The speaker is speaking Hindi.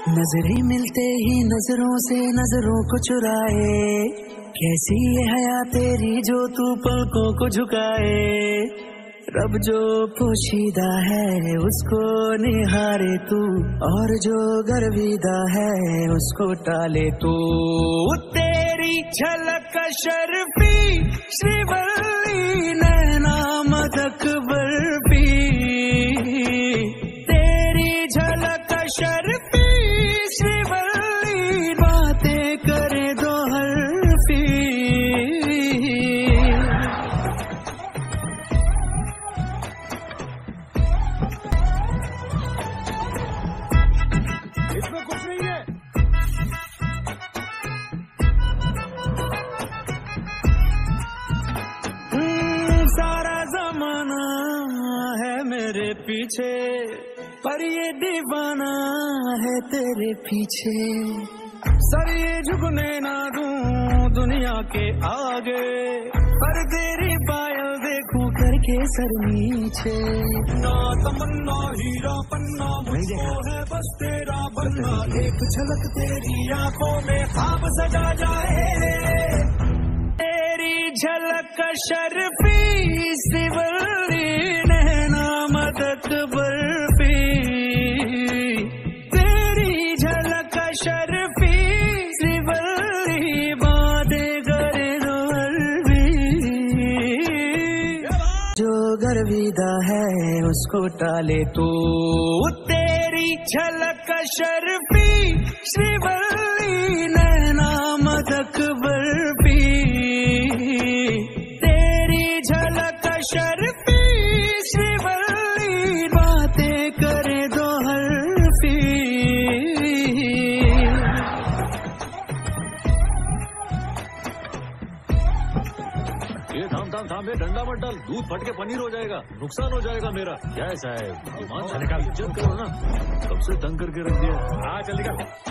नजरें मिलते ही नजरों से नजरों को चुराए, कैसी ये हया तेरी जो तू पलकों को झुकाए। रब जो पोशीदा है उसको निहारे तू, और जो गर्विदा है उसको टाले तू। तेरी झलक शर्फी श्रीवल्ली नैना मदक बर्फी, तेरी झलक शर्फी श्रीवल्ली बातें करे दो हरफी। इसमें कुछ नहीं है। सारा जमाना है मेरे पीछे, पर ये दीवाना है तेरे पीछे। सर ये झुकने ना दूं दुनिया के आगे, पर तेरी पायल देखूं करके सर नीचे। ना तमन्ना हीरा पन्ना मुझको है बस तेरा बनना, एक झलक तेरी आंखों में ख्वाब सजा जाए। तेरी झलक शर्फी सिवल्ली नैना मदक बर्फी, तेरी झलक शर्फी सिवल्ली बातें करे दो हरफी। जो गर्विदा है उसको टाले तू, तेरी झलक शर्फी श्रीवल्ली नैना मदक बर्फी, तेरी झलक शर्फी श्रीवल्ली बातें करे दो हरफी। ये थाम ये डंडा मत डाल, दूध फट के पनीर हो जाएगा, नुकसान हो जाएगा मेरा। क्या है साहब, ईमान से इज्जत करो ना, कब से तंग करके रख दिया। हाँ चल निकल।